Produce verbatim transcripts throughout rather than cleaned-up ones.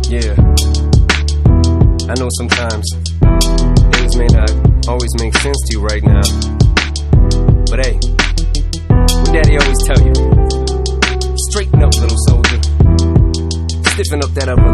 Yeah, I know sometimes things may not always make sense to you right now, but hey, what Daddy always tell you, straighten up, little soldier, stiffen up that upper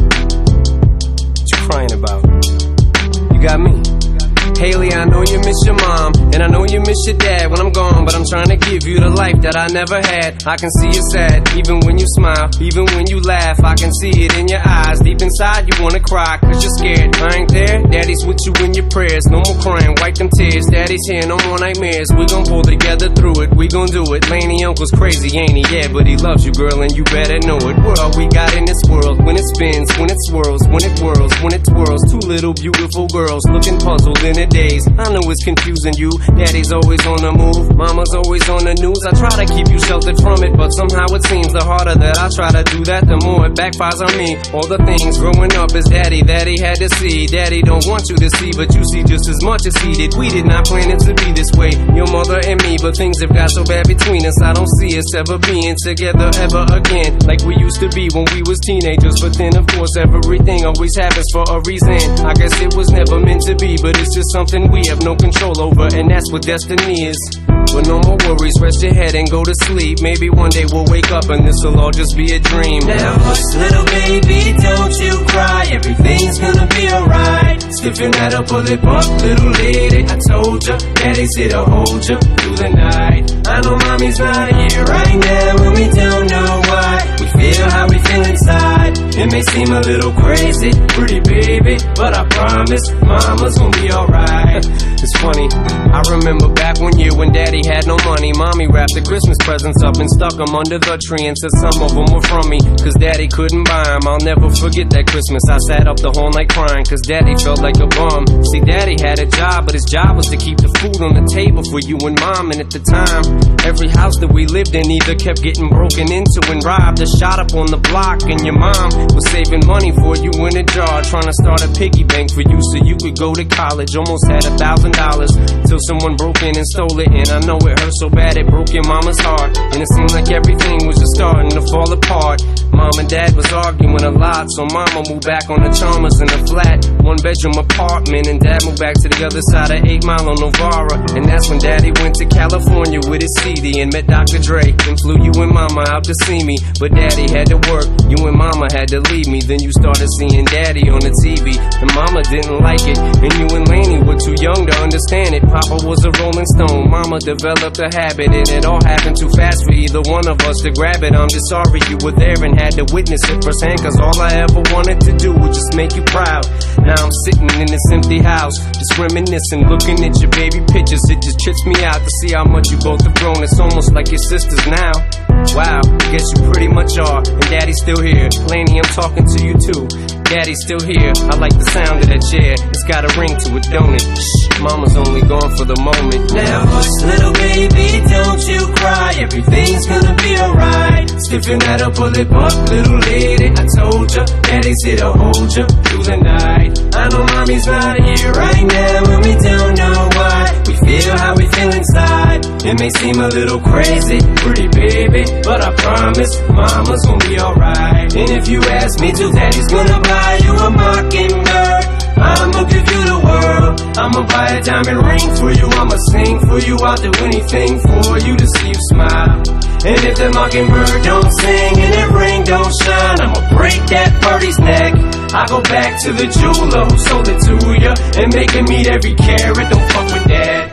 lip. What you crying about? You got me. Haley, I know you miss your mom, and I know you miss your dad when I'm gone, but I'm trying to give you the life that I never had. I can see you sad, even when you smile, even when you laugh, I can see it in your eyes. Deep inside you wanna cry, cause you're scared. I ain't there, Daddy's with you in your prayers. No more crying, wipe them tears. Daddy's here, no more nightmares. We gon' pull together through it, we gon' do it. Laney Uncle's crazy, ain't he? Yeah, but he loves you, girl, and you better know it. What all we got in this world, when it spins, when it swirls, when it whirls, when it twirls. Two little beautiful girls looking puzzled in it days. I know it's confusing you. Daddy's always on the move, mama's always on the news. I try to keep you sheltered from it, but somehow it seems the harder that I try to do that, the more it backfires on me. All the things growing up as daddy that he had to see. Daddy don't want you to see, but you see just as much as he did. We did not plan it to be this way, your mother and me, but things have got so bad between us. I don't see us ever being together ever again, like we used to be when we was teenagers. But then of course everything always happens for a reason. I guess it was never meant to be, but it's just something we have no control over, and that's what destiny is. But no more worries, rest your head and go to sleep. Maybe one day we'll wake up and this'll all just be a dream. Now hush, little baby, don't you cry. Everything's gonna be alright. Stiffen that up, pull it up, little lady. I told ya, Daddy's here to hold ya through the night. I know mommy's not here right now, and we don't know why. We feel how we feel inside. It may seem a little crazy, pretty baby, but I promise mama's gonna be alright. It's funny, I remember back one year when Daddy had no money. Mommy wrapped the Christmas presents up and stuck them under the tree and said some of them were from me, cause Daddy couldn't buy them. I'll never forget that Christmas. I sat up the whole night crying, cause Daddy felt like a bum. See, Daddy had a job, but his job was to keep the food on the table for you and Mom. And at the time, every house that we lived in either kept getting broken into and robbed or shot up on the block. And your mom was saving money for you in a jar, trying to start a piggy bank for you so you could go to college. Almost had a thousand dollars till someone broke in and stole it. And I know it hurt so bad it broke your mama's heart, and it seemed like everything was just starting to fall apart. Mom and Dad was arguing a lot, so Mama moved back on the Chalmers in a flat one bedroom apartment, and Dad moved back to the other side of eight Mile on Novara. And that's when Daddy went to California with his C D and met Doctor Dre and flew you and Mama out to see me. But Daddy had to work, you and Mama had to leave me. Then you started seeing Daddy on the T V, and Mama didn't like it, and you and Laney were too young to understand it. Papa was a Rolling Stone, Mama developed a habit, and it all happened too fast for either one of us to grab it. I'm just sorry you were there and had to witness it firsthand, cause all I ever wanted to do was just make you proud. Now I'm sitting in this empty house, just reminiscing, looking at your baby pictures. It just trips me out to see how much you both have grown. It's almost like your sisters now. Wow, I guess you pretty much are, and Daddy's still here. Laney, I'm talking to you too. Daddy's still here, I like the sound of that chair. It's got a ring to it, don't it? Shh, Mama's only gone for the moment. Now hush, little baby, don't you cry. Everything's gonna be alright. Stiffen that up, pull it up, little lady. I told ya, Daddy's here to hold ya through the night. I know mommy's not here right now, and we don't know why. We feel how we feel inside. It may seem a little crazy, pretty baby, but I promise mama's gonna be alright. And if you ask me to, Daddy's gonna buy you a mockingbird. I'ma give you the world. I'ma buy a diamond ring for you. I'ma sing for you. I'll do anything for you to see you smile. And if the mockingbird don't sing and that ring don't shine, I'ma break that birdie's neck. I go back to the jeweler who sold it to ya and make him eat every carat. Don't fuck with that.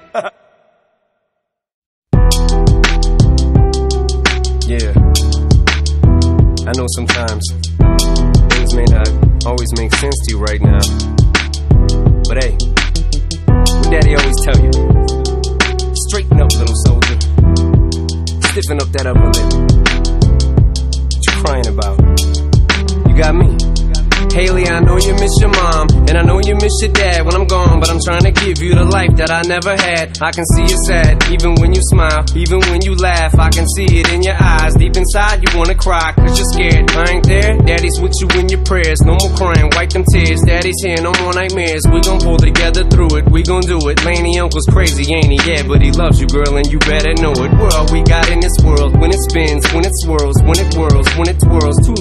Yeah, I know sometimes things may not always make sense to you right now, but hey, what Daddy always tell you, straighten up, little soldier, stiffen up that upper lip. What you crying about? You got me. Haley, I know you miss your mom, and I know you miss your dad when I'm gone, but I'm trying to give you the life that I never had. I can see you sad, even when you smile, even when you laugh, I can see it in your eyes. Deep inside you wanna cry, cause you're scared. I ain't there, Daddy's with you in your prayers. No more crying, wipe them tears. Daddy's here, no more nightmares. We gon' pull together through it, we gon' do it. Laney Uncle's crazy, ain't he? Yeah, but he loves you, girl, and you better know it. What all we got in this world, when it spins, when it swirls, when it whirls, when it twirls. Two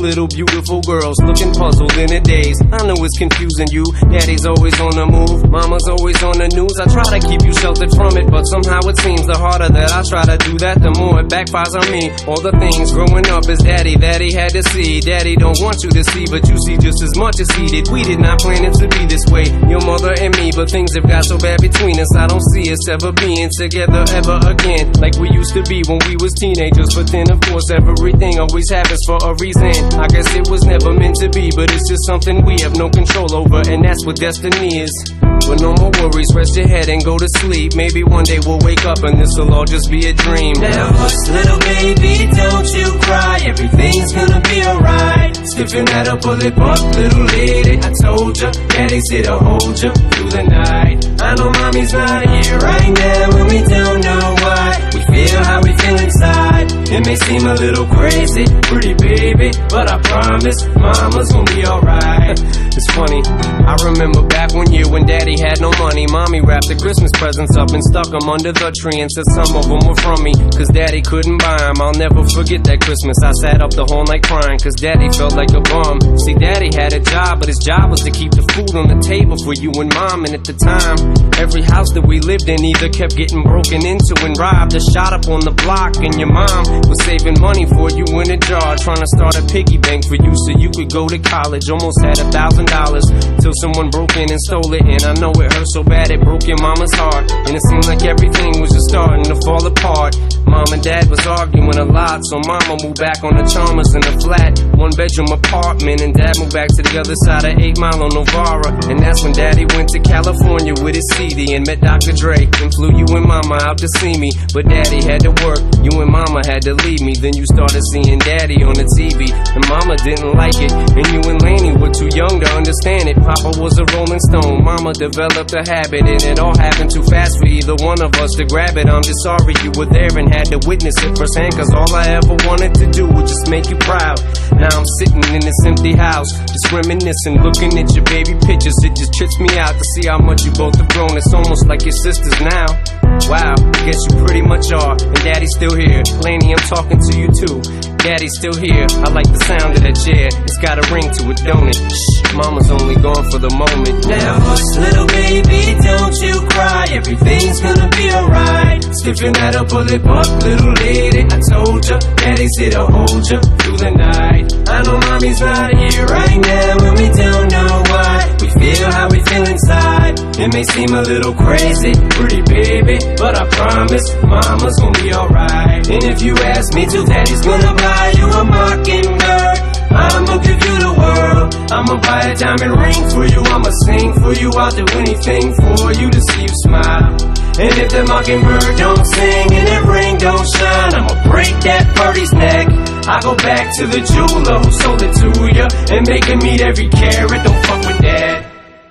little beautiful girls looking puzzled in a daze. I know it's confusing you. Daddy's always on the move, mama's always on the news. I try to keep you sheltered from it, but somehow it seems the harder that I try to do that, the more it backfires on me. All the things growing up as daddy that he had to see, daddy don't want you to see, but you see just as much as he did. We did not plan it to be this way, your mother and me, but things have got so bad between us. I don't see us ever being together ever again, like we used to be when we was teenagers. But then of course everything always happens for a reason. I guess it was never meant to be, but it's just something we have no control over, and that's what destiny is. But no more worries, rest your head and go to sleep. Maybe one day we'll wake up and this'll all just be a dream. Now hush, little baby, don't you cry. Everything's gonna be alright. Stiffen that up, pull it up, little lady. I told ya, daddy's here to hold ya through the night. I know mommy's not here right now, and we don't know why. We feel how we feel inside. It may seem a little crazy, pretty baby, but I promise mama's gonna be alright. It's funny, I remember back one year when daddy had no money. Mommy wrapped the Christmas presents up and stuck them under the tree and said some of them were from me, cause daddy couldn't buy them. I'll never forget that Christmas. I sat up the whole night crying, cause daddy felt like a bum. See, daddy had a job, but his job was to keep the food on the table for you and mom. And at the time, every house that we lived in either kept getting broken into and robbed or shot up on the block. And your mom was saving money for you in a jar, trying to start a piggy bank for you so you could go to college. Almost had a thousand dollars till someone broke in and stole it. And I know it hurt so bad it broke your mama's heart, and it seemed like everything was just starting to fall apart. Mom and dad was arguing a lot, so mama moved back on the Chalmers in a flat one bedroom apartment, and dad moved back to the other side of eight mile on Novara. And that's when daddy went to California with his C D and met Doctor Dre and flew you and mama out to see me. But daddy had to work, you and mama had to leave me. Then you started seeing daddy on the T V, and mama didn't like it, and you and Laney were too young to understand it. Papa was a Rolling Stone, mama developed a habit, and it all happened too fast for either one of us to grab it. I'm just sorry you were there and had to witness it firsthand, cause all I ever wanted to do was just make you proud. Now I'm sitting in this empty house, just reminiscing, looking at your baby pictures. It just trips me out to see how much you both have grown. It's almost like your sisters now. Wow, I guess you pretty much are, and daddy's still here. Laney, I'm talking to you too. Daddy's still here, I like the sound of that chair. It's got a ring to it, don't it? Shh, mama's only gone for the moment. Now hush, little baby, don't you cry. Everything's gonna be alright. Stiffen that up, pull it up, little lady. I told ya, daddy's here to hold ya through the night. I know mommy's not here right now, and we don't know why. We feel how we feel inside. It may seem a little crazy, pretty baby, but I promise mama's gonna be alright. And if you ask me to, daddy's gonna buy you a mockingbird. I'ma give you the world. I'ma buy a diamond ring for you. I'ma sing for you. I'll do anything for you to see you smile. And if the mockingbird don't sing and that ring don't shine, I'ma break that birdie's neck. I go back to the jeweler who sold it to ya and make him meet every carat. Don't fuck with that.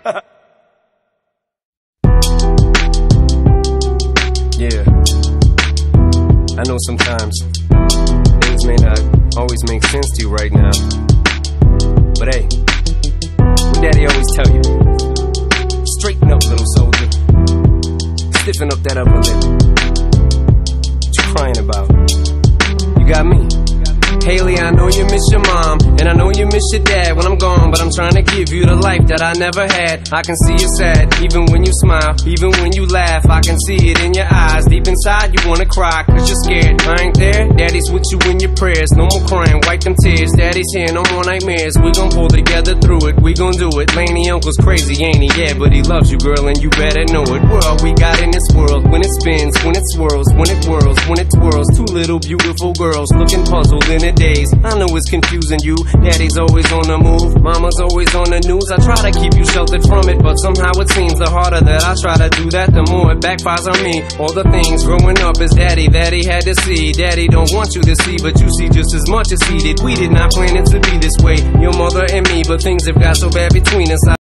Yeah, I know sometimes things may not always make sense to you right now, but hey, what daddy always tell you, straighten up, little soldier, stiffen up that upper lip. What you crying about? You got me. Haley, I know you miss your mom, and I know you miss your dad when I'm gone, but I'm trying to give you the life that I never had. I can see you sad, even when you smile, even when you laugh. I can see it in your eyes, deep inside you wanna cry, cause you're scared. I ain't there, daddy's with you in your prayers. No more crying, wipe them tears, daddy's here, no more nightmares. We gon' pull together through it, we gon' do it. Laney uncle's crazy, ain't he? Yeah, but he loves you, girl, and you better know it. We're all we got in this world, when it spins, when it swirls, when it whirls, when it twirls. Two little beautiful girls looking puzzled in a daze. I know it's confusing you. Daddy's always on the move, mama's always on the news. I try to keep you sheltered from it, but somehow it seems the harder that I try to do that, the more it backfires on me. All the things growing up as daddy that he had to see, daddy don't want you to see, but you see just as much as he did. We did not plan it to be this way, your mother and me, but things have got so bad between us. I